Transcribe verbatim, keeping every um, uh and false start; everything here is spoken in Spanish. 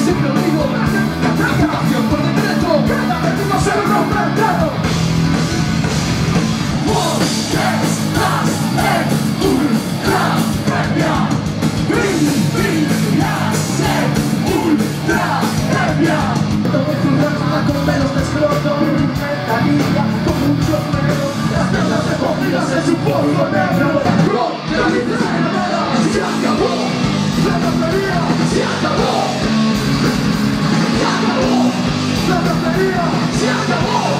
siempre lo digo, acción por decreto, cada vez que no se lo rompe el dedo. Porque estás en ultra previa, vivirás en ultra previa. Todo tu rama con pelos de exploto, metalía con mucho miedo, las piernas de comidas en su polvo negro. Bro, la vida se revela, se acabó, la tontería se acabó, se acabó, la tontería se acabó.